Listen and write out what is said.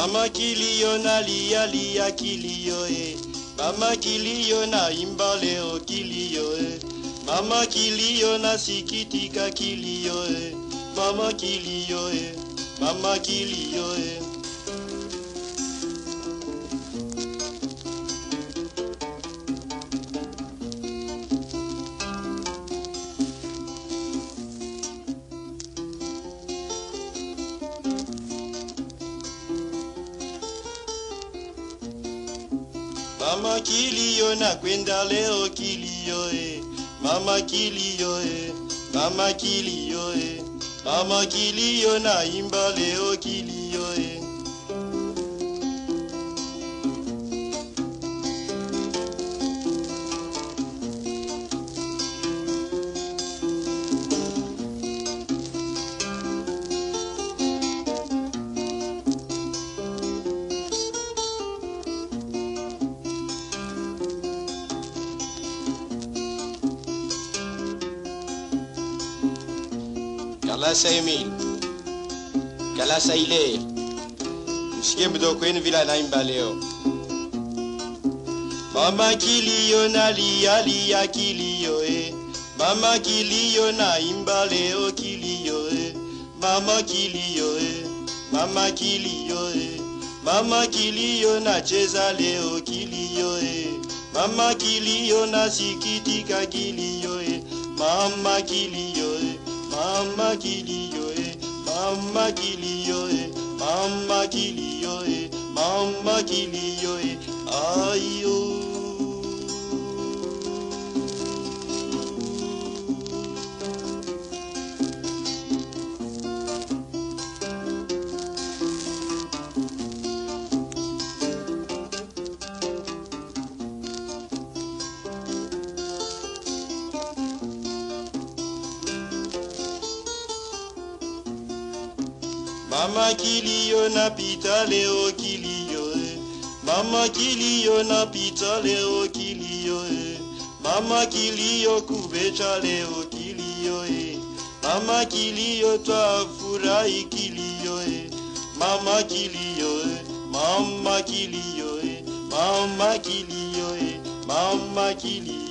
Mama kilio nalia lia kilio Mama kilio na imba leo kilio Mama kilio na sikitika kilio Mama kilio Mama kilio Mama kilio na kwenda leo kilio Mama kilio Mama kilio Mama kilio na imba leo kilio Kalasa Emil, Kalasa Ile, msikie mdogo wenu vile anaimba leo. Mama kilio nalia lia kilio Mama kilio naimba leo kilio Mama kilio Mama kilio Mama kilio nacheza leo kilio Mama kilio nasikitika kilio Mama kilio Mama kilio Mama kilio Mama kilio Mama kilio ayo Mama kilio na pita leo kilio Mama kilio na pita leo kilio Mama kilio kubecha leo kilio Mama kilio twafurahi kilio Mama kilio Mama kilio Mama kilio Mama kilio